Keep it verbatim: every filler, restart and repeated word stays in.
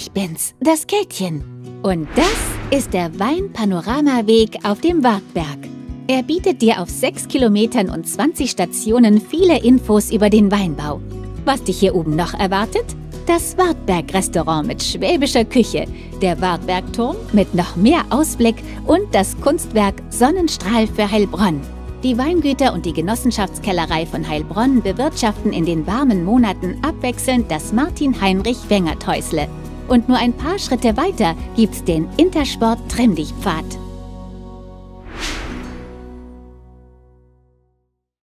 Ich bin's, das Käthchen. Und das ist der Weinpanoramaweg auf dem Wartberg. Er bietet dir auf sechs Kilometern und zwanzig Stationen viele Infos über den Weinbau. Was dich hier oben noch erwartet? Das Wartberg-Restaurant mit schwäbischer Küche, der Wartbergturm mit noch mehr Ausblick und das Kunstwerk Sonnenstrahl für Heilbronn. Die Weingüter und die Genossenschaftskellerei von Heilbronn bewirtschaften in den warmen Monaten abwechselnd das Martin-Heinrich-Wengert-Häusle. Und nur ein paar Schritte weiter gibt's den Intersport Trimm-dich-Pfad.